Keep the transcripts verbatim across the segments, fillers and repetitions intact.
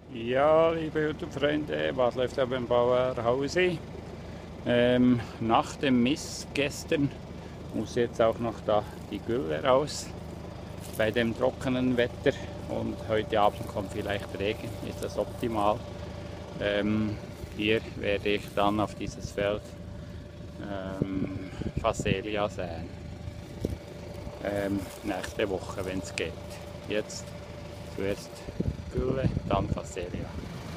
Ja, liebe YouTube-Freunde, was läuft da beim Bauer Hausi? Ähm, nach dem Mist gestern muss jetzt auch noch da die Gülle raus bei dem trockenen Wetter und heute Abend kommt vielleicht Regen, ist das optimal. Ähm, hier werde ich dann auf dieses Feld ähm, Phacelia säen. Ähm, nächste Woche, wenn es geht. Jetzt zuerst Gülle, dann Phacelia.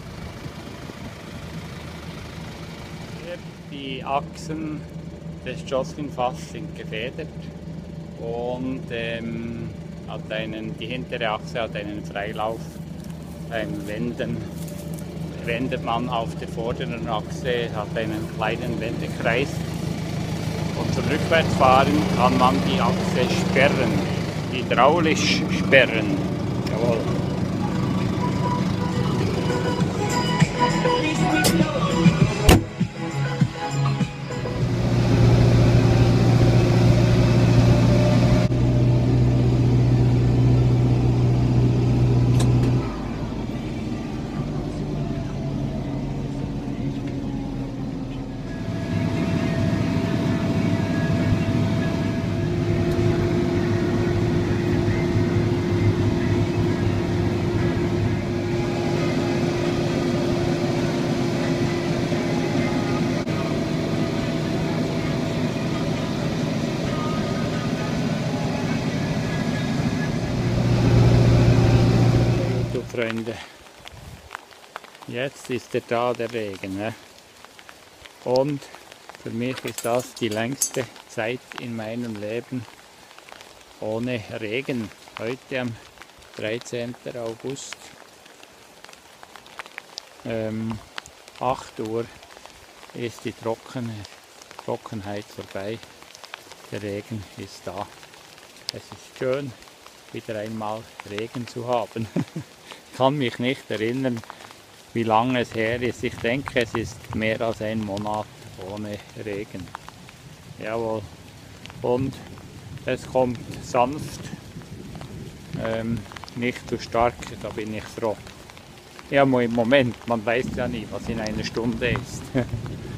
Die Achsen des Jocelyn-Fasses sind gefedert und ähm, hat einen, die hintere Achse hat einen Freilauf. Beim Wenden wendet man auf der vorderen Achse, hat einen kleinen Wendekreis und zum Rückwärtsfahren kann man die Achse sperren, hydraulisch sperren. Jawohl. Freunde, jetzt ist er da, der Regen. Ne? Und für mich ist das die längste Zeit in meinem Leben ohne Regen. Heute am dreizehnten August, ähm, acht Uhr, ist die Trocken Trockenheit vorbei. Der Regen ist da. Es ist schön, wieder einmal Regen zu haben. Ich kann mich nicht erinnern, wie lange es her ist. Ich denke, es ist mehr als ein Monat ohne Regen. Jawohl. Und es kommt sanft, ähm, nicht zu stark, da bin ich froh. Ja, im Moment, man weiß ja nie, was in einer Stunde ist.